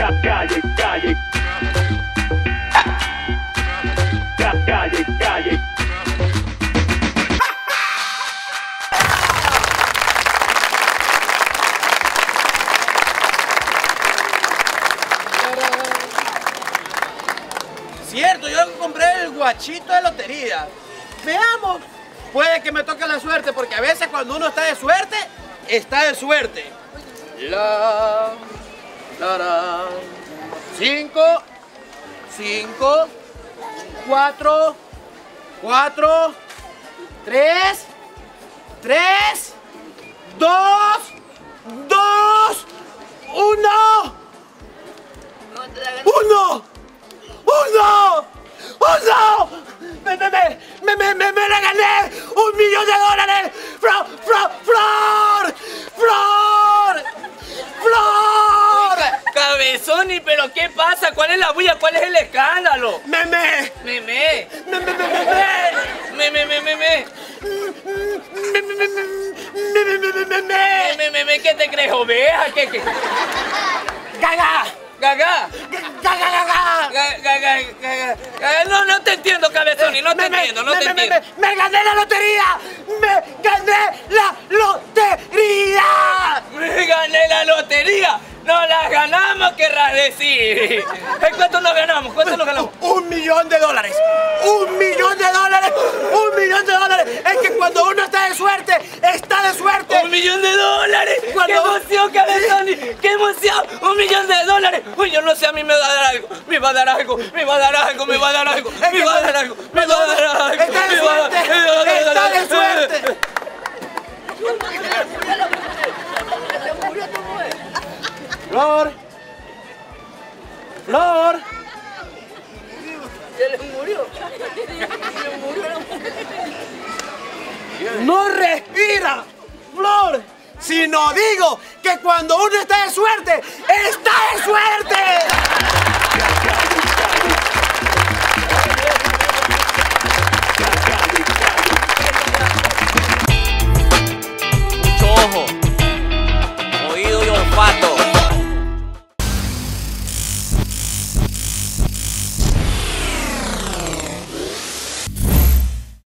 Calle, calle. Calle, calle. Cierto, yo compré el guachito de lotería. Veamos. Puede que me toque la suerte, porque a veces cuando uno está de suerte, está de suerte. La, 5, 4, 3, 2, 1. ¡Uno! ¡Me la gané! ¡$1.000.000! ¡Flor! Cabezoni, ¿pero qué pasa? ¿Cuál es la bulla? ¿Cuál es el escándalo? ¡Meme! ¿Qué te crees, oveja? ¿Qué? ¡Gaga! Gaga. No te entiendo, Cabezoni, no te entiendo. ¡Me gané la lotería! ¡Me gané la lotería! ¡Me gané la lotería! ¡Nos la ganamos, querrás decir! ¿Cuánto nos ganamos? $1 millón. $1 millón. $1 millón. Es que cuando uno está de suerte, está de suerte. $1 millón. ¡Qué emoción, Cabezoni! ¡Qué emoción! $1 millón. Uy, yo no sé, a mí me va a dar algo. Está de suerte. Flor. Se le murió. No respira, Flor. Si no digo que cuando uno está de suerte, está de suerte.